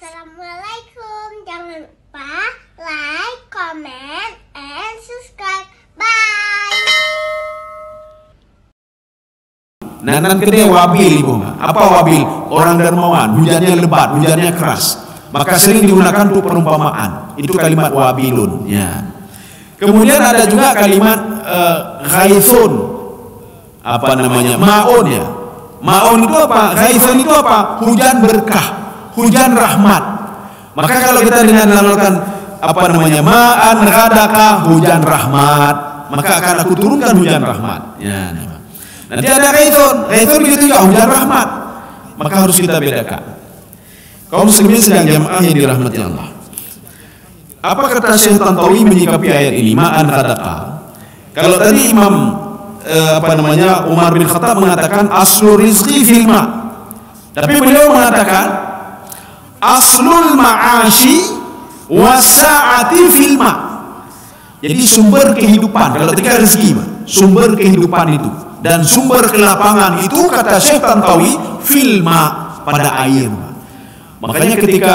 Assalamualaikum. Jangan lupa like, comment, and subscribe. Bye. Nanan kedai wabil ibu. Apa wabil? Orang dermawan, hujannya lebat, hujannya keras. Maka sering digunakan untuk perumpamaan. Itu kalimat wabilun. Ya. Kemudian ada juga kalimat ghaithun. Apa namanya? Ma'un ya. Ma'un itu apa? Ghaithun itu apa? Hujan berkah, hujan rahmat. Maka kalau kita dengan melakukan apa namanya? Ma'an ghadaka, hujan rahmat, maka akan aku turunkan hujan rahmat. Ya. Nanti ada ghaithun. Ghaithun begitu juga hujan rahmat. Maka harus kita bedakan. Kaum muslimin sedang jamaah yang dirahmati Allah. Apa kata Syekh Tantawi menyikapi ayat ini? Ma'an ghadaka. Kalau tadi Imam Umar bin Khattab mengatakan aslul rizqi fil ma'. Tapi beliau mengatakan aslul ma'ashi wasa'ati fil ma'. Jadi sumber kehidupan, kalau ketika rezeki, sumber kehidupan itu dan sumber kelapangan itu kata Syekh Tantawi fil ma', pada air. Makanya ketika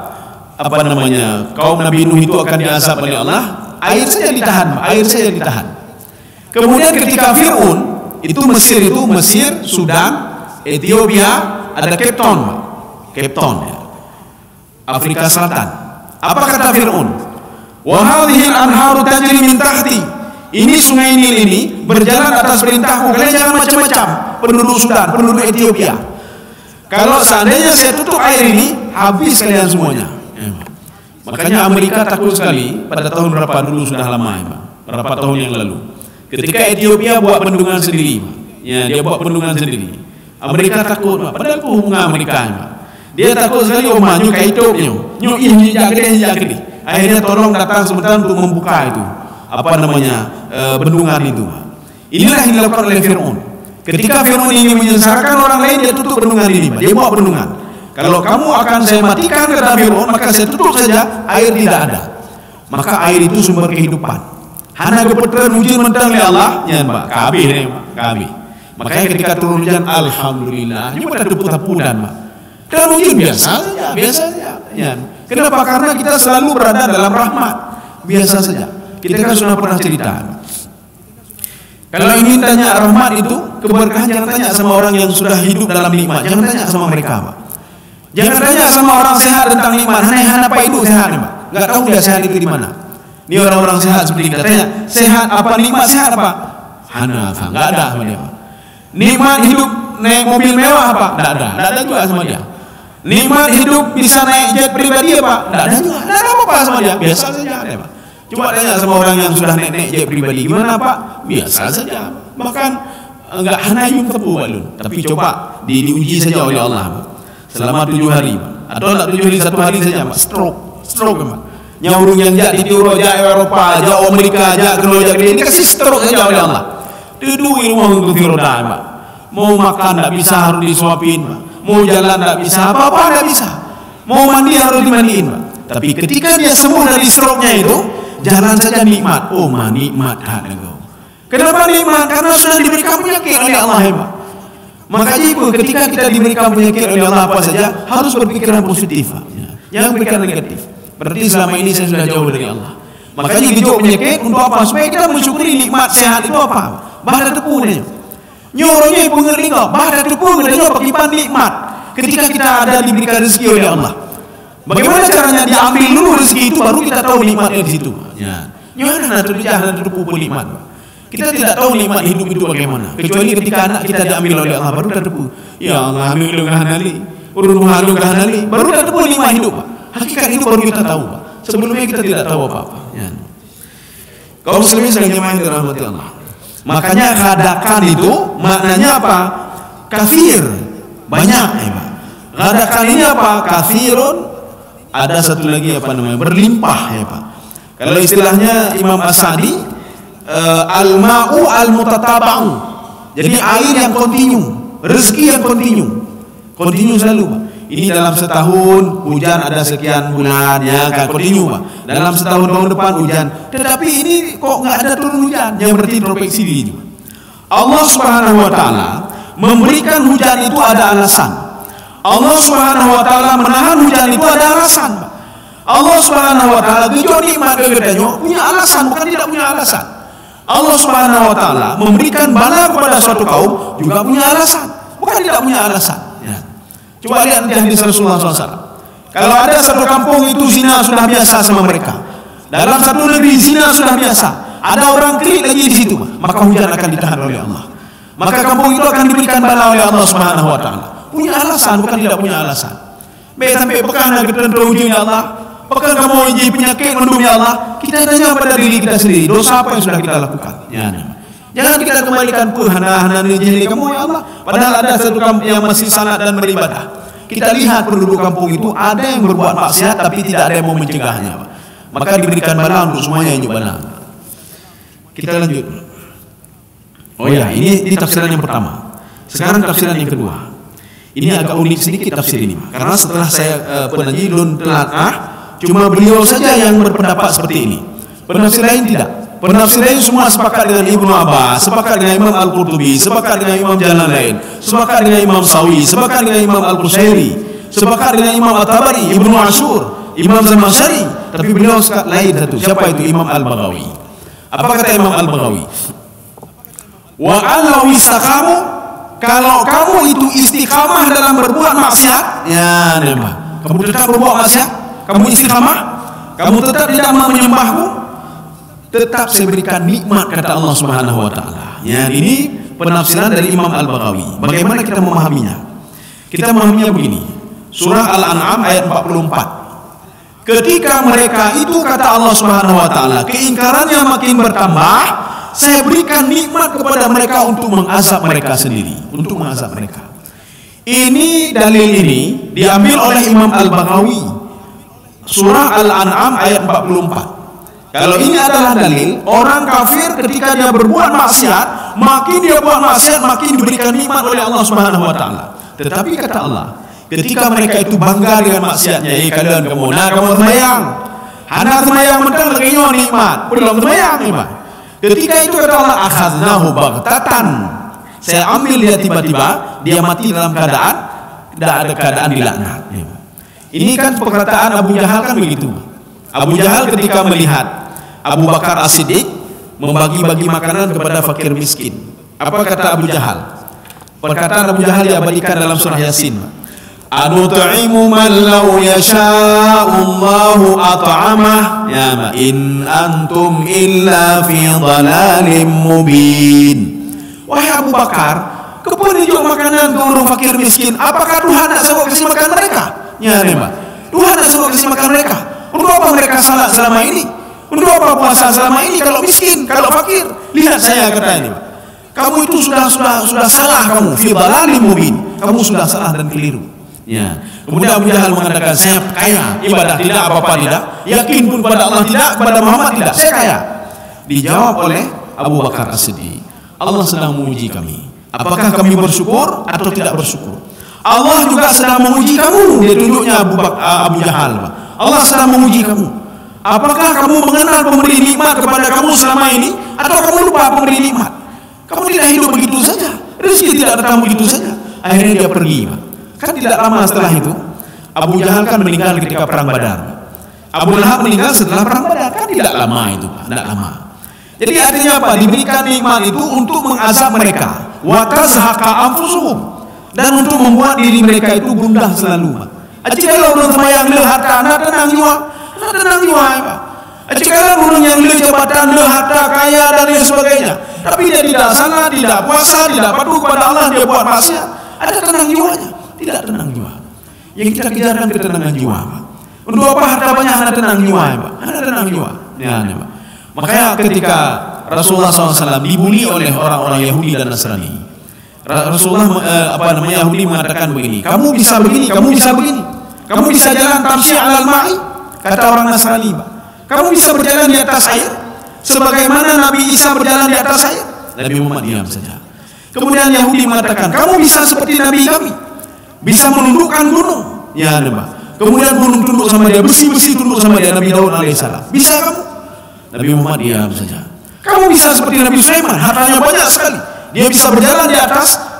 kaum Nabi Nuh itu akan diazab oleh Allah, air saja ditahan. Kemudian ketika Fir'aun itu Mesir, Sudan, Ethiopia, ada Cape Town ya. Afrika Selatan. Apa kata Fir'aun? Wa hadhil anharu tajri min tahti. Ini sungai Nil ini berjalan atas perintahku. Kalian jangan macam-macam. Penduduk Sudan, penduduk Ethiopia. Kalau seandainya saya tutup air ini, habis kalian semuanya. Makanya Amerika takut sekali pada tahun berapa dulu, sudah lama berapa tahun yang lalu. Ketika Ethiopia buat bendungan sendiri, ya dia buat bendungan sendiri. Amerika takut, padahal hubungan Amerika, dia takut sekali nyu kaitoknya, nyu gede. Akhirnya tolong datang sebentar untuk membuka itu, bendungan itu. Inilah yang dilakukan oleh Fir'aun. Ketika Fir'aun ingin menyengsarakan orang lain, dia tutup bendungan ini, dia buat bendungan. Kalau kamu akan saya matikan kata Fir'aun, maka saya tutup saja, air tidak ada. Maka air itu sumber kehidupan. Hana kebetulan hujan mentang oleh Allah, ya Mbak, kabeh. Makanya ketika turun hujan, alhamdulillah, cuma ada tapu-tapudan, Mbak. Dan hujan biasa saja. Ya. Kenapa? Karena kita selalu berada dalam rahmat, biasa saja. Kita kan sudah pernah cerita. Kalau ingin tanya rahmat itu, keberkahan, jangan tanya sama orang yang sudah hidup dalam nikmat, jangan tanya sama mereka, Pak. Jangan tanya sama orang sehat tentang nikmat. Hana apa itu sehat, Pak? Enggak tahu dia sehat itu di mana. Ini orang-orang sehat seperti kita tanya, sehat apa, nikmat sehat apa? Hana, enggak ada sama dia. Nikmat hidup naik mobil mewah apa? Enggak ada juga sama dia. Nikmat hidup bisa naik jet pribadi apa? Enggak ada juga. Enggak ada apa-apa sama dia. Biasa saja ada, Pak. Coba tanya sama orang yang sudah naik jet pribadi, gimana Pak? Biasa saja. Bahkan enggak hana yung tepu balun. Tapi coba diuji saja oleh Allah, Pak. Selama 7 hari, Pak. Atau enggak 7 hari, 1 hari saja, Pak. Stroke, Pak. Nyaurung yang di Euro, Eropa, Amerika, Genoja, ini kasih stroke saja oleh Allah. Duduk di rumah untuk tiroda, Pak. Mau makan enggak bisa, harus disuapin, Pak. Mau jalan enggak bisa, apa-apa enggak bisa. Mau mandi harus dimandiin, Pak. Tapi ketika dia sembuh dari stroke-nya itu, jalan saja nikmat. Oh, nikmat kan engkau. Kenapa nikmat? Karena sudah diberikan penyakit oleh Allah, Pak. Makanya itu ketika kita diberikan penyakit oleh Allah apa saja, harus berpikiran positif, Pak. Jangan berpikiran negatif. Berarti selama ini saya sudah jauh dari Allah. Makanya dijauh penyakit untuk apa? Supaya kita mensyukuri nikmat sehat itu apa? Bahada tepungnya. Nyoronya pengerti kau. Bahada tepungnya dia pakai nikmat. Ketika kita ada diberikan rezeki oleh Allah. Bagaimana caranya diambil dulu rezeki itu, baru kita tahu nikmatnya di situ. Ya. Nyora tu jangan tepung nikmat. Kita tidak tahu nikmat hidup itu bagaimana. Kecuali ketika anak kita diambil oleh Allah, baru kita tepung. Ya Allah, ambil hanali. Urun halu hanali. Baru kita tepung nikmat hidup, Pak. Hakikat itu baru kita tahu, Pak. Sebelumnya kita tidak tahu apa-apa. Ya. Kaum muslimin sedang jemaah yang dirahmati Allah. Makanya ghadakan itu maknanya apa? Kafir. Banyak, Pak. Ghadakan ini apa? Kafirun. Ada satu lagi berlimpah, ya Pak. Kalau istilahnya Imam As-Sa'di, al-ma'u al-mutataba'u. Jadi air yang kontinu, rezeki yang kontinu selalu, Pak. Ini dalam setahun hujan ada sekian bulan, ya kan kontinu, Pak. Dalam setahun tahun depan hujan. Tetapi ini kok nggak ada turun hujan, yang berarti introspeksi diri. Allah Subhanahu wa taala memberikan hujan itu ada alasan. Allah Subhanahu wa taala menahan hujan itu ada alasan. Allah Subhanahu wa taala gejo nikmat kegedeannya punya alasan, bukan tidak punya alasan. Allah Subhanahu wa taala memberikan bala kepada suatu kaum juga punya alasan, bukan tidak punya alasan. Ya. Coba lihat di hadis Rasulullah SAW. Kalau ada satu kampung itu zina sudah biasa sama mereka. Dalam satu negeri zina sudah biasa. Ada orang klik lagi di situ, maka hujan akan ditahan oleh Allah. Maka kampung itu akan diberikan bala oleh Allah Subhanahu wa taala. Punya alasan, bukan tidak punya alasan. Baik sampai pekan nak ketentu hujan Allah. Pekan kamu uji penyakit mendung ya Allah. Kita tanya pada diri kita sendiri, dosa apa yang sudah kita lakukan? Ya. Jangan kita kembalikan hana diri kamu ya Allah. Padahal ada satu kampung yang masih salat dan beribadah. Kita lihat penduduk kampung itu ada yang berbuat maksiat tapi tidak ada yang mau mencegahnya. Maka diberikan bala untuk semuanya yang bala. Kita lanjut. Oh ya, ini tafsiran yang pertama. Sekarang tafsiran yang kedua. Ini agak unik sedikit tafsir ini, karena setelah saya penajidun telat cuma beliau saja yang berpendapat seperti ini. Penafsir lain tidak. Penafsir lain semua sepakat dengan Ibnu Abbas, sepakat dengan Imam Al-Qurtubi, sepakat dengan Imam Jalalain, sepakat dengan Imam Sawi, sepakat dengan Imam Al-Qushairi, sepakat dengan Imam At-Tabari, Ibnu Ashur, Imam Zamakhsyari. Tapi beliau lain satu. Siapa itu? Imam Al-Baghawi. Apa kata Imam Al-Baghawi? Wa alaw istaqamu, kalau kamu itu istiqamah dalam berbuat maksiat, ya nama. Kamu tetap berbuat maksiat, kamu istiqamah, kamu tetap tidak menyembahku, tetap saya berikan nikmat, kata Allah Subhanahu wa taala. Ya, ini penafsiran dari Imam Al-Baghawi. Bagaimana kita memahaminya? Kita memahaminya begini. Surah Al-An'am ayat 44. Ketika mereka itu, kata Allah Subhanahu wa taala, keingkarannya makin bertambah, saya berikan nikmat kepada mereka untuk mengazab mereka sendiri, untuk mengazab mereka. Ini dalil ini diambil oleh Imam Al-Baghawi. Surah Al-An'am ayat 44. Kalau ini adalah dalil, orang kafir ketika dia berbuat maksiat, makin dia buat maksiat, makin diberikan nikmat oleh Allah Subhanahu wa taala. Tetapi kata Allah, ketika mereka itu bangga dengan maksiatnya, kalian kamu semayang, anak semayang mentang lagi nikmat, belum semayang nikmat. Ketika itu kata Allah, akhadnahu baghtatan, saya ambil dia tiba-tiba, dia mati dalam keadaan tidak ada keadaan dilaknat. Ini kan perkataan Abu Jahal kan begitu. Abu Jahal ketika melihat Abu Bakar As-Siddiq membagi-bagi makanan kepada fakir miskin, apa kata Abu Jahal? Perkataan Abu Jahal diabadikan dalam surah Yasin. Anut'imu man law yasha'allahu at'amah, ya ma in antum illa fi dhalalin mubin. Wahai Abu Bakar, kepun hijau makanan ke orang fakir miskin, apakah Tuhan nak sanggup kasih makan mereka? Ya nema, Tuhan nak sanggup kasih makan mereka. Untuk apa mereka salat selama ini? Untuk apa puasa selama ini kalau miskin, kalau fakir? Lihat saya, kata ini, kamu itu sudah salah, kamu fi dhalalin mubin. Kamu sudah salah dan keliru. Ya. Kemudian Abu Jahal mengatakan, saya kaya, ibadah tidak, apa-apa tidak, yakin pun kepada Allah tidak, kepada Muhammad tidak, saya kaya. Dijawab oleh Abu Bakar As-Siddiq, Allah sedang menguji kami. Apakah kami bersyukur atau tidak bersyukur? Allah juga sedang menguji kamu. Dia tunjuknya Abu Jahal. Allah sedang menguji kamu. Apakah kamu mengenal pemberi nikmat kepada kamu selama ini, atau kamu lupa pemberi nikmat? Kamu tidak hidup begitu saja, rezeki tidak datang begitu saja. Akhirnya dia pergi. Kan tidak lama setelah itu, Abu Jahal kan meninggal ketika perang Badar. Abu Lahab meninggal setelah perang Badar, kan tidak lama itu, tidak lama. Jadi artinya apa? Diberikan nikmat itu untuk mengazab mereka, wa tazhaqa anfusuhum, dan untuk membuat diri mereka itu gundah selalu. Jika orang semayang le harta, nak tenang jiwa, nak tenang jiwa. Jika orang yang le jabatan, le harta, kaya dan lain sebagainya, tapi dia tidak salat, tidak puasa, tidak patuh kepada Allah, dia buat maksiat, ada tenang jiwanya? Tidak tenang jiwa. Yang kita kejarkan ketenangan jiwa. Untuk apa harta banyak, ada tenang jiwa, ada tenang jiwa. Ya, Pak. Makanya ketika Rasulullah SAW dibuli oleh orang-orang Yahudi dan Nasrani, Rasulullah Yahudi mengatakan begini, kamu bisa begini, kamu bisa begini, kamu bisa jalan tamshi' alal ma'i, kata orang Nasrani, kamu bisa berjalan di atas air sebagaimana Nabi Isa berjalan di atas air. Nabi Muhammad diam saja. Kemudian Yahudi mengatakan, kamu bisa seperti Nabi kami, bisa menundukkan gunung. Ya, Pak. Kemudian gunung tunduk sama dia, besi-besi tunduk sama dia, Nabi Daud alaihissalam. Bisa kamu? Nabi Muhammad diam saja. Kamu bisa seperti Nabi Sulaiman, hartanya banyak sekali, dia bisa berjalan di atas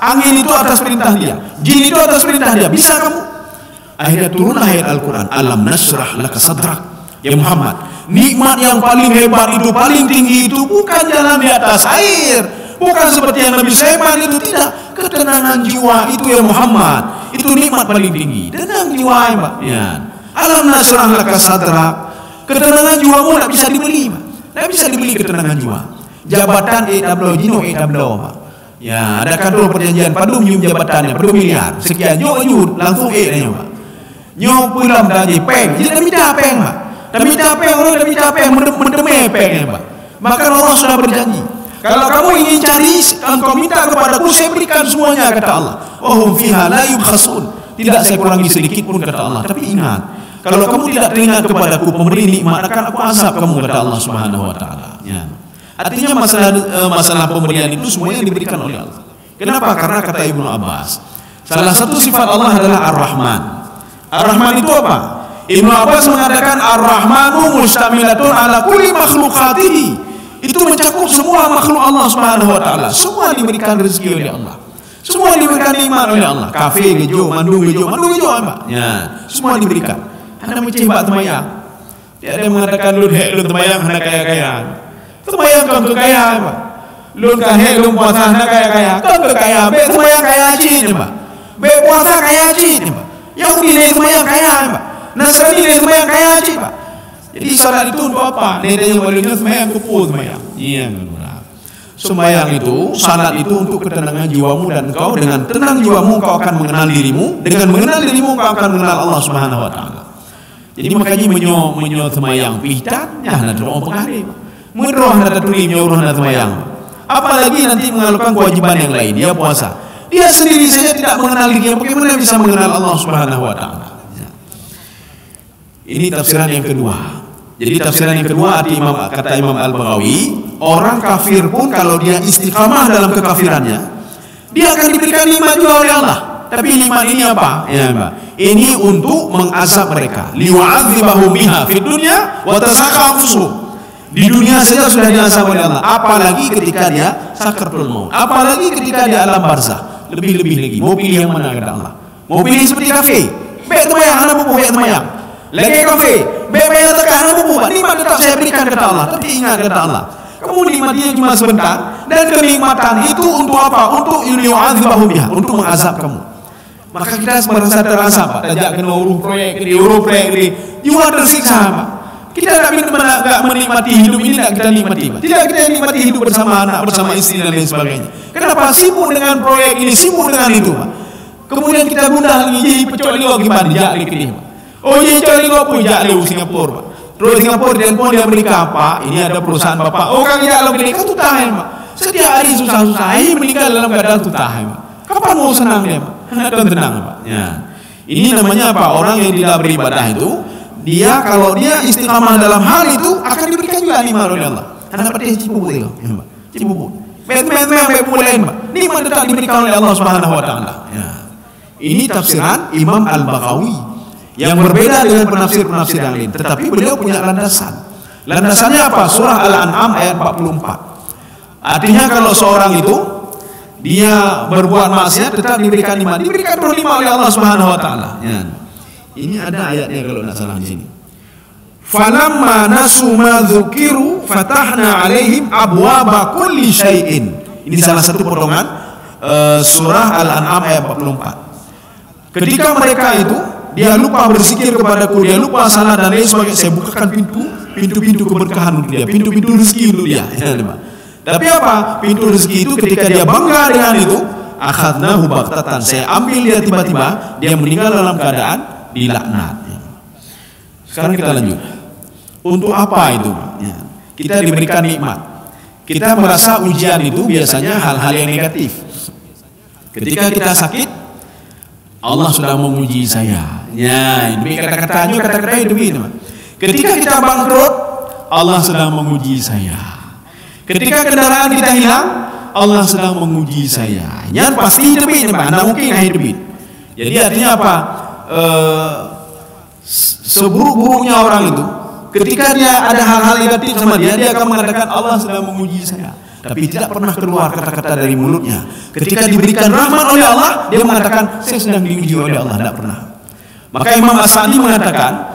angin itu atas perintah dia, jin itu atas perintah dia. Bisa kamu? Akhirnya turun ayat Al-Quran, alam nasrah laka sadrak. Ya Muhammad, nikmat yang paling hebat itu, paling tinggi itu bukan jalan di atas air, bukan seperti yang Nabi Sulaiman itu, tidak. Ketenangan jiwa itu ya Muhammad, itu nikmat paling tinggi. Tenang jiwa ya. Alam nasrah laka sadrak. Ketenangan jiwamu tidak bisa dibeli, Pak. Tidak bisa dibeli ketenangan jiwa. Jabatan jino Pak. Ya, ada kantor perjanjian padu nyium jabatannya, padu miliar. Sekian nyo langsung nya, Pak. Nyo pulang dari peng. Jadi tak minta peng, Pak. Tak minta peng, orang tak minta peng, mendeme pengnya, Pak. Maka Allah sudah berjanji, kalau kamu ingin cari, engkau minta kepadaku, saya berikan semuanya, kata Allah. Wahum fiha la yubkhasun. Tidak saya kurangi sedikit pun, kata Allah. Tapi ingat, kalau kamu tidak teringat kepadaku, pemberi nikmat, akan aku azab kamu, kata Allah Subhanahu wa taala. Ya. Artinya masalah pemberian itu semuanya diberikan oleh Allah. Kenapa? Karena kata Ibnu Abbas, salah satu sifat Allah adalah Ar-Rahman. Ar-Rahman itu apa? Ibnu Abbas mengatakan Ar-Rahmanu mustamilatun ala kulli makhlukatihi. Itu mencakup semua makhluk Allah Subhanahu wa taala. Semua diberikan rezeki oleh Allah. Semua diberikan nikmat oleh Allah. Kafe gejo, mandu gejo, apa? Ya, semua diberikan. Anda mencibak temayang. Tiada mengatakan lu temayang hendak kaya-kaya. Temayang kau kekayaan, Pak. Lun kahek lun puasa nak kaya-kaya. Kau kekayaan, be temayang kaya cin, Pak. Be puasa kaya cin, Pak. Yahudi ni temayang kaya, Pak. Nasrani ni temayang kaya cin, Pak. Jadi salat itu untuk apa? Nedanya walunya temayang kupu temayang. Iya, benar. Sembahyang itu, salat itu untuk ketenangan jiwamu, dan kau dengan tenang jiwamu kau akan mengenal dirimu. Dengan mengenal dirimu kau akan mengenal Allah Subhanahu wa taala. Jadi makanya menyo temayang pitan, ya nak doa penghari. Menroh anda tulis nyuruh anda semayang. Apalagi nanti mengalukan kewajiban yang lain, dia puasa. Dia sendiri saja tidak mengenal dirinya, bagaimana bisa mengenal Allah Subhanahu wa taala? Ini tafsiran yang kedua. Jadi tafsiran yang kedua kata Imam Al-Baghawi, orang kafir pun kalau dia istiqamah dalam kekafirannya, dia akan diberikan nikmat juga oleh Allah. Tapi nikmat ini apa? Ya, Mbak. Ini untuk mengazab mereka. Liwa'adzibahum biha fid dunya wa tasaqqa anfusuhum. Di dunia saja sudah diazab oleh Allah, apalagi ketika dia sakaratul maut, apalagi ketika dia alam barzah, lebih-lebih lagi. Mau pilih yang mana, kata Allah? Mau pilih seperti kafe, be temayang, anak bubu be temayang. Lagi kafe, be bayar tekan, anak bubu. Nikmat tetap saya berikan, kata Allah. Tapi ingat, kata Allah, kamu nikmatinya cuma sebentar, dan kenikmatan itu untuk apa? Untuk yu'adzibahum biha, untuk mengazab kamu. Maka kita merasa terasa, Pak. Tajak kena urus proyek ini, juga tersiksa, Pak. Kita tidak menikmati hidup ini, tidak kita nikmati, Pak. Tidak kita nikmati hidup bersama anak, bersama istri dan lain sebagainya. Kenapa? Sibuk dengan proyek ini, sibuk dengan itu, Pak. Kemudian kita gundah lagi, jadi pecok ligo gimana? Jak lagi, Pak. Oh, jadi pecok ligo pun jak ligo Singapura, Pak. Terus Singapura telepon dia menikah, Pak. Ini ada perusahaan Bapak. Oh, kan tidak lalu menikah tu tahan, Pak. Setiap hari susah-susah, ini meninggal dalam keadaan tu tahan, Pak. Kapan mau senang dia, Pak? Hendak tenang, Pak. Ya. Ini namanya apa? Orang yang tidak beribadah itu, dia kalau dia istiqamah dalam hal itu akan diberikan juga nikmat oleh Allah. Anda dapat cipu itu, cipu. Batman lain, Pak. Nikmat tetap diberikan oleh Allah Subhanahu wa taala. Ya. Ini tafsiran Imam Al-Baghawi yang berbeda dengan penafsir-penafsir yang lain, tetapi beliau punya landasan. Landasannya apa? Surah Al-An'am ayat 44. Artinya kalau seorang itu dia berbuat maksiat tetap diberikan nikmat, diberikan nikmat oleh Allah Subhanahu wa taala. Ya. Ini ada ayatnya kalau tidak salah di sini. Falamma nasu ma dzukiru fatahna alaihim abwaba kulli syai'in. Ini salah satu potongan surah Al-An'am ayat 44. Ketika mereka itu dia lupa berzikir kepadaku, dia lupa salat dan lain sebagainya, saya bukakan pintu-pintu keberkahan untuk dia, pintu-pintu rezeki untuk dia. Tapi apa? Pintu rezeki itu ketika dia bangga dengan itu, akhadnahu baghtatan, saya ambil dia tiba-tiba, dia meninggal dalam keadaan dilaknat. Sekarang kita lanjut. Untuk apa itu? Ya. Kita diberikan nikmat. Kita merasa ujian itu biasanya hal-hal yang negatif. Ketika kita sakit, Allah sudah menguji saya. Ya, demi kata-katanya itu begini. Ketika kita bangkrut, Allah sedang menguji saya. Ketika kendaraan kita hilang, Allah sedang menguji saya. Yang pasti demi ini, Anda mungkin akhir demi. Jadi artinya apa? Seburuk-buruknya orang itu, ketika dia ada hal-hal negatif sama dia, dia akan mengatakan Allah sedang menguji saya. tapi tidak pernah keluar kata-kata dari mulutnya. Ketika diberikan rahmat oleh Allah, dia mengatakan saya sedang diuji oleh Allah, tidak pernah. Maka Imam As-Sa'di mengatakan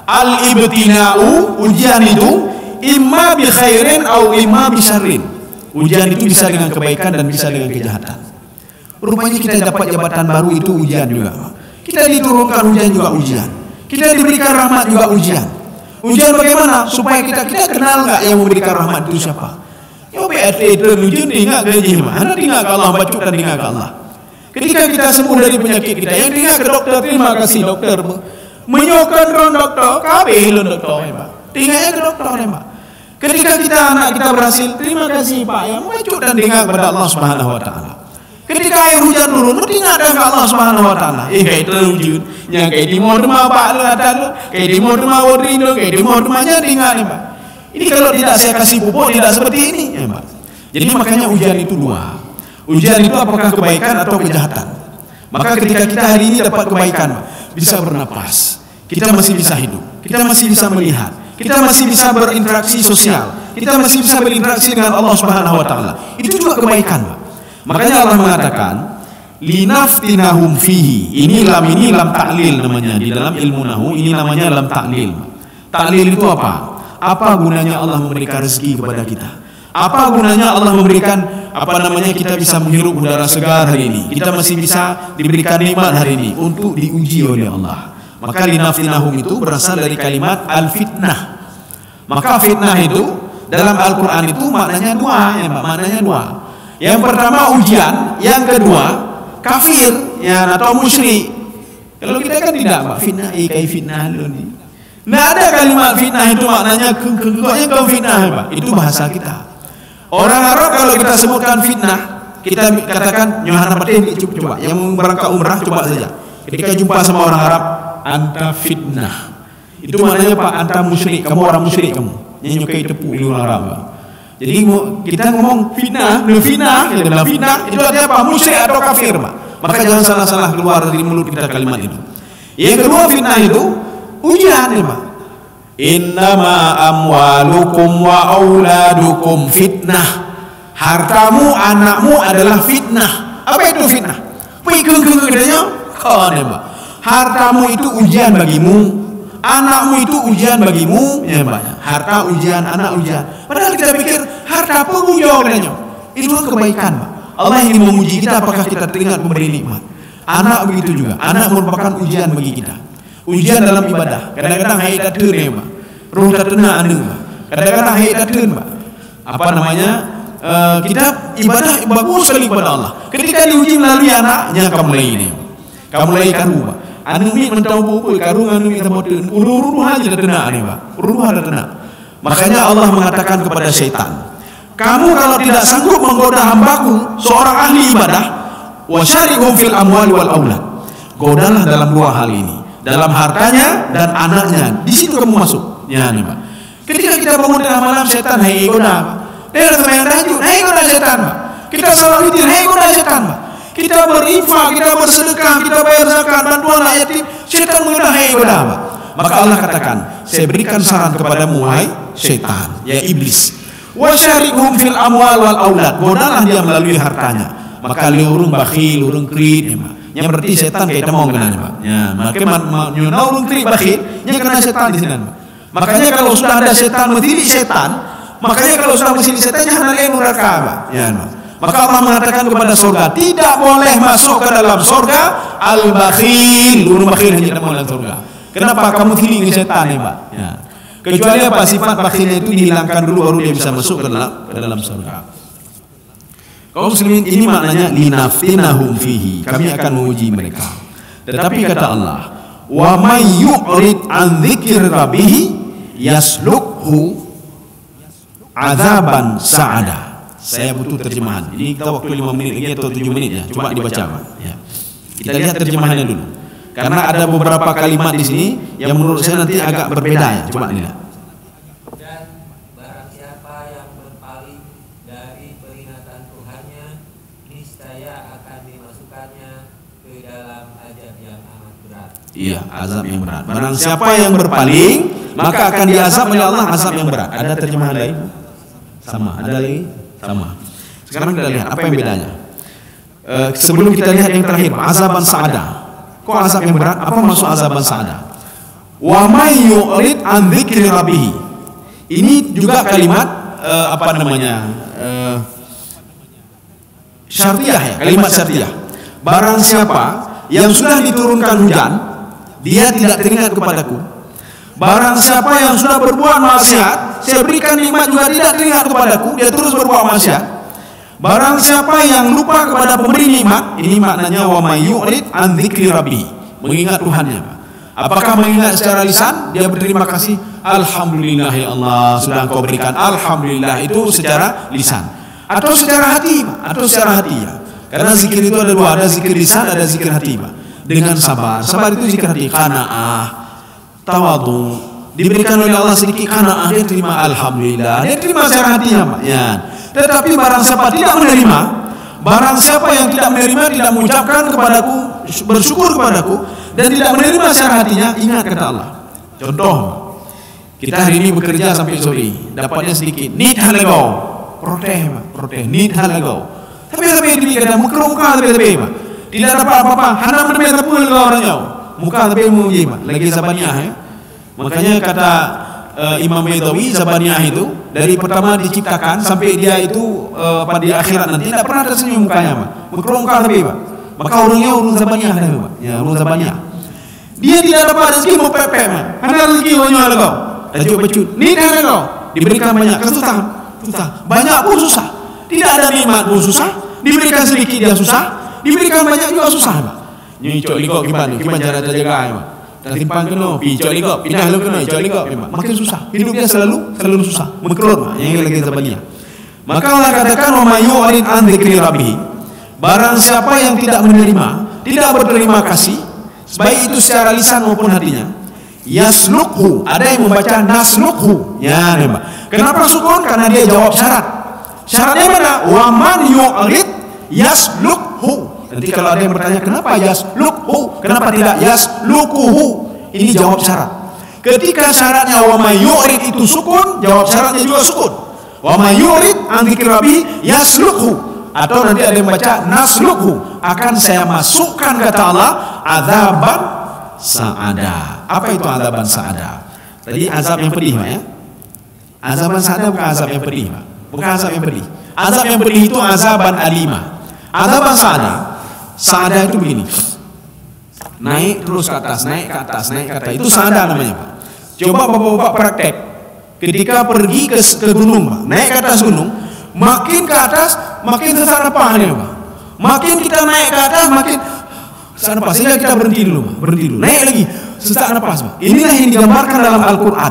al-ibtina'u, ujian itu imma bi khairin au imma bi syarrin. Ujian itu bisa dengan kebaikan dan bisa dengan kejahatan. Rupanya kita dapat jabatan baru itu ujian juga. Kita diturunkan hujan juga ujian. Kita diberikan rahmat juga ujian. Ujian bagaimana? Supaya kita kenal nggak yang memberikan rahmat itu siapa? Ya BRT itu ujian tinggal ke jihma. Anda tinggal ke Allah, bacakan tinggal ke Allah. Ketika kita sembuh dari penyakit kita, yang tinggal ke dokter, terima kasih dokter. Menyokan ron dokter, kabeh lon dokter hebat. Tinggalnya ke dokter hebat. Ketika kita anak kita berhasil, terima kasih Pak yang bacakan tinggal kepada Allah Subhanahu Wa Taala. Ketika air hujan turun, lu tinggal dengan Allah Subhanahu Wa Taala. Kayak terwujud, yang kayak di mau rumah Pak lu ada lu, kayak di mau rumah Wodrindo, kayak di mau rumahnya tinggal nih Pak. Ini kalau tidak saya kasih pupuk tidak seperti ini, ya Pak. Jadi makanya ujian itu dua. Ujian itu apakah kebaikan atau kejahatan. Maka ketika kita hari ini dapat kebaikan, bisa bernapas, kita masih bisa hidup, kita masih bisa melihat, kita masih bisa berinteraksi sosial, kita masih bisa berinteraksi dengan Allah Subhanahu Wa Taala. Itu juga kebaikan, Pak. Makanya Allah mengatakan linaftinahum fihi. Ini lam ta'lil namanya di dalam ilmu nahu. Ini namanya lam ta'lil. Ta'lil itu apa? Apa gunanya Allah memberikan rezeki kepada kita? Apa gunanya Allah memberikan kita bisa menghirup udara segar hari ini? Kita masih bisa diberikan nikmat hari ini untuk diuji oleh Allah. Maka linaftinahum itu berasal dari kalimat al-fitnah. Maka fitnah itu dalam Al-Qur'an itu maknanya dua, ya Pak, maknanya dua. Yang pertama ujian, yang kedua kafir ya atau musyrik. Kalau kita kan tidak Pak, fitnah kayak fitnah lu nih. Nggak ada kalimat fitnah itu maknanya kau fitnah Pak. Itu bahasa kita. Orang Arab kalau kita sebutkan fitnah, kita katakan nyohana paten coba. Yang berangkat umrah coba saja. Ketika jumpa sama orang Arab, anta fitnah. Itu maknanya Pak, anta musyrik, kamu orang musyrik kamu. Yang nyukai tepuk di orang Arab. Pak. Jadi kita ngomong fitnah, kita bilang fitnah itu artinya apa? Musyrik atau kafir, Pak. Maka jangan salah-salah keluar dari mulut kita kalimat itu. Yang kedua fitnah itu ujian, ya Pak. Innama amwalukum wa auladukum fitnah. Hartamu, anakmu adalah fitnah. Apa itu fitnah? Pikun katanya, kan ya Pak. Hartamu itu ujian bagimu. Anakmu itu ujian bagimu, ya Pak. Harta ujian, anak ujian. Padahal kita pikir harta pengujian katanya. Itu kebaikan, Pak. Allah ingin menguji kita apakah kita teringat memberi nikmat. Anak begitu juga. Anak merupakan ujian bagi kita. Ujian dalam ibadah. Kadang-kadang hai datun ya Pak. Ruh datuna anu Pak. Kadang-kadang hai datun Pak. Apa namanya? Kita ibadah bagus sekali kepada Allah. Ketika diuji melalui anaknya kamu mulai ini. Kamu mulai karu Pak. Anu mi mentau buku karung anu mi tamoten ulu aja dah tenak ni Pak. Ulu ada tenak. Makanya Allah mengatakan kepada syaitan, kamu kalau tidak sanggup menggoda hambaku seorang ahli ibadah, wasyarikhum fil amwali wal aulad. Godalah dalam dua hal ini, dalam hartanya dan anaknya. Di situ kamu masuk. Ya nih Pak. Ketika kita bangun tengah malam syaitan hai goda Pak. Dia sembahyang tahajud, hai goda syaitan Pak. Kita salat witir, hai goda syaitan Pak. Kita berinfak, kita bersedekah, kita bayar zakat, bantuan anak yatim, syaitan menggoda, hai goda Pak. Maka Allah katakan, saya berikan saran kepadamu wahai syaitan, ya iblis. Wasyarikhum fil amwal wal aulad. Godalah dia melalui hartanya. Maka dia urung bakhil, urung kredit, ya Pak. Yang berarti syaitan kita mau kena Pak. Ya, maka nyuna urung kredit bakhil, nya kena syaitan di sini Pak. Makanya kalau sudah ada syaitan mendidik syaitan, makanya kalau sudah mendidik syaitan jangan lain neraka Pak. Ya Pak. Maka Allah mengatakan kepada surga, tidak boleh masuk ke dalam surga al-bakhil. Urung bakhil hanya tidak boleh dalam surga. Kenapa? Kamu feeling setan ya Pak. Ya. Kecuali apa? Sifat bakhilnya itu dihilangkan dulu baru dia bisa masuk ke dalam surga. Kaum muslimin, ini maknanya linaftinahum fihi. Kami akan menguji mereka. Tetapi kata Allah, wa may yu'rid an dzikri rabbih yaslukhu azaban sa'ada. Saya butuh terjemahan. Ini kita waktu 5 menit lagi atau 7 menit ya. Coba dibaca Pak. Ya. Kita lihat terjemahannya dulu. Karena ada beberapa kalimat di sini yang menurut saya nanti agak berbeda ya. Coba lihat. Dan barang siapa yang berpaling dari peringatan Tuhannya, niscaya akan dimasukkannya ke dalam azab yang amat berat. Iya, azab yang berat. Barang siapa yang berpaling, maka akan diazab oleh Allah azab yang berat. Ada terjemahan lain? Sama. Ada lagi? Sama. Sekarang kita lihat apa yang bedanya. Sebelum kita lihat yang terakhir, azaban sa'ada. Kok azab yang berat? Apa maksud azaban sa'ada? Wa may yu'rid an dzikri rabbih. Ini juga kalimat syartiyah ya, kalimat syartiyah. Barang siapa yang sudah diturunkan hujan, dia tidak teringat kepadaku. Barang siapa yang sudah berbuat maksiat, saya berikan nikmat juga tidak teringat kepadaku, dia terus berbuat maksiat. Barang siapa yang lupa kepada pemberi nikmat, ini maknanya wa may yu'rid an dzikri rabbih, mengingat Tuhannya. Apakah mengingat secara lisan? Dia berterima kasih, alhamdulillah ya Allah sudah Engkau berikan, alhamdulillah, itu secara lisan. Atau secara hati, ya. Karena zikir itu ada dua, ada zikir lisan, ada zikir hati, Pak. Dengan sabar. Sabar itu zikir hati, qanaah, tawadhu. Diberikan oleh Allah sedikit qanaah, dia terima alhamdulillah, dia terima secara hatinya, Pak. Ya. Tetapi barang siapa tidak menerima, barang siapa yang tidak menerima, tidak mengucapkan kepadaku, bersyukur kepadaku, dan tidak menerima secara hatinya, ingat kata Allah. Contoh, kita hari ini bekerja sampai sore, dapatnya sedikit, need halagau, protes, need halagau. Tapi dia kata muka tapi tidak dapat apa-apa, hanya menemui tapi orangnya, muka tapi muji, lagi zabaniyah ya. Makanya kata Imam Baydawi, zabaniyah itu dari pertama diciptakan sampai dia itu pada di akhirat nanti tidak pernah tersenyum mukanya, Pak. Muka tapi, Pak. Maka orangnya urun zabaniyah, Pak. Ya, urun zabaniyah. Dia tidak dapat rezeki mau pepek, Pak. Ada rezeki banyak lagi. Tajuk pecut. Ni dah lagi. Diberikan banyak kesusahan. Banyak pun susah. Tidak ada nikmat pun susah. Diberikan sedikit dia susah. Diberikan banyak juga susah, Pak. Ni cok ligok gimana cara jaga, Pak. Tertimpang kena, cok ligok, pindah lu kena, cok ligok, makin susah. Hidupnya selalu susah. Mengkerut, yang lagi zabaniyah. Maka Allah katakan wa may yu'rid an dzikri rabbih. Barang siapa yang tidak menerima, tidak berterima kasih, baik itu secara lisan maupun hatinya, yaslukhu, ada yang membaca naslukhu. Ya, Pak. Kenapa sukun? Karena dia jawab syarat. Syaratnya mana? Wa man yu'rid yaslukhu. Nanti kalau ada yang bertanya kenapa yaslukhu, kenapa tidak yaslukuhu? Ini jawab syarat. Ketika syaratnya wa may yu'rid itu sukun, jawab syaratnya juga sukun. Wa may yu'rid an dzikri rabbih yaslukhu. Atau nanti ada yang baca naslukhu, akan saya masukkan kata Allah azaban sa'ada. Apa itu azaban sa'ada? Tadi azab yang pedih, Pak ya. Azaban sa'ada bukan azab yang pedih, Pak. Bukan azab yang pedih. Azab yang pedih itu azaban alima. Azaban sa'ada itu begini. Naik terus ke atas, naik ke atas. Itu sa'ada namanya, Pak. Coba Bapak-bapak praktek. Ketika pergi ke gunung, Pak, naik ke atas gunung, makin ke atas, makin sesak napasnya, Pak. Makin kita naik ke atas, makin sesak napas. Sehingga kita berhenti dulu. Naik lagi, sesak napas, Pak. Inilah yang digambarkan dalam Al-Quran.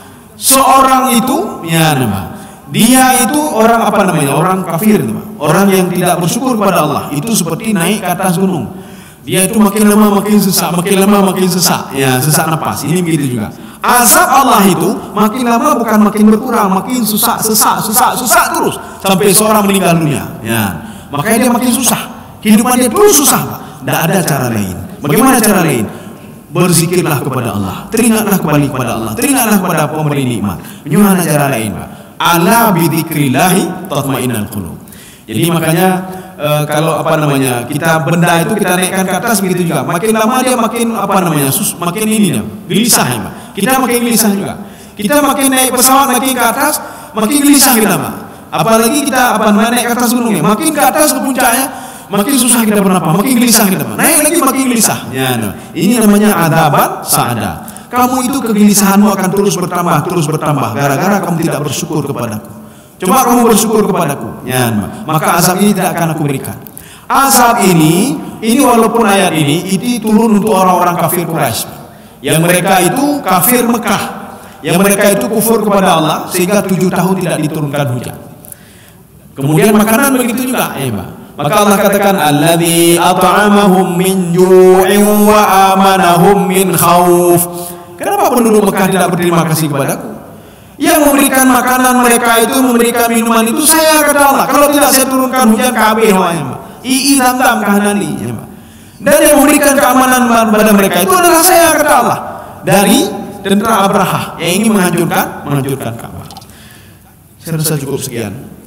Seorang itu, ya nama, dia itu orang orang kafir, Pak. Orang yang tidak bersyukur kepada Allah. Itu seperti naik ke atas gunung. Dia itu makin lama makin sesak, makin lama makin sesak. Ya, sesak napas. Ini begitu juga. Azab Allah itu makin lama bukan makin berkurang, makin sesak terus sampai seorang meninggal dunia. Ya, makanya dia makin susah. Kehidupan dia terus susah, Pak. Tidak ada cara lain. Bagaimana cara lain? Berzikirlah kepada Allah. Teringatlah kembali kepada Allah. Teringatlah kepada pemberi nikmat. Bagaimana cara lain, Pak? Ala bidzikrillahi tatmainnul qulub. Jadi makanya kalau kita benda itu kita naikkan ke atas begitu juga. Makin lama dia makin makin ini dia gelisah, Pak. Kita makin gelisah juga. Kita makin naik pesawat makin ke atas, makin gelisah kita, Pak. Apalagi kita naik ke atas gunungnya, makin ke atas ke puncaknya, makin susah kita bernapas, makin gelisah kita, Pak. Naik lagi makin gelisah. Ya, ini namanya azaban sa'ada. Kamu itu kegelisahanmu akan terus bertambah gara-gara kamu tidak bersyukur kepadaku. Coba kamu bersyukur kepadaku, ya, maka azab ini tidak akan aku berikan. Azab ini walaupun ayat ini turun untuk orang-orang kafir Quraisy, yang mereka itu kafir Mekah, yang mereka itu kufur kepada Allah sehingga 7 tahun tidak diturunkan hujan. Kemudian makanan begitu juga, Pak. Maka Allah katakan alladzi at'amahum min ju'in wa amanahum min khauf. Kenapa penduduk Mekah tidak berterima kasih kepadaku? Yang memberikan makanan mereka itu, memberikan minuman itu saya, kata Allah. Kalau tidak saya turunkan hujan kabeh wahai, Pak. Zam-zam kahanani, ya, Pak. Dan yang memberikan keamanan pada mereka itu adalah saya, kata Allah. Dari tentara Abraha yang ingin menghancurkan Ka'bah. Saya rasa cukup sekian.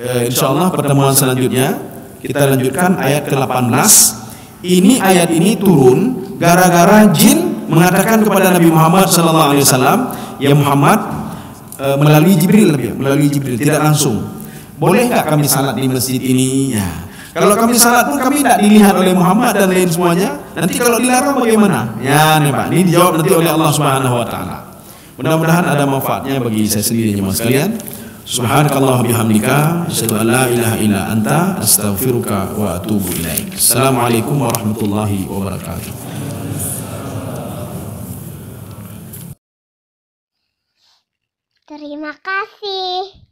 insyaallah pertemuan selanjutnya kita lanjutkan ayat ke-18. Ini ayat ini turun gara-gara jin mengatakan kepada Nabi Muhammad sallallahu alaihi wasallam, "Ya Muhammad," melalui Jibril, tidak langsung, "boleh enggak kami salat di masjid ini?" Ya. Kalau kami salat pun kami tidak dilihat oleh Muhammad dan lain semuanya. Nanti kalau dilarang bagaimana? Ya, nih Pak, ini dijawab nanti oleh Allah Subhanahu wa taala. Mudah-mudahan ada manfaatnya bagi saya sendiri jemaah sekalian. Subhanakallah bihamdika, asyhadu an la ilaha illa anta, astaghfiruka wa atubu ilaik. Assalamualaikum warahmatullahi wabarakatuh. Terima kasih.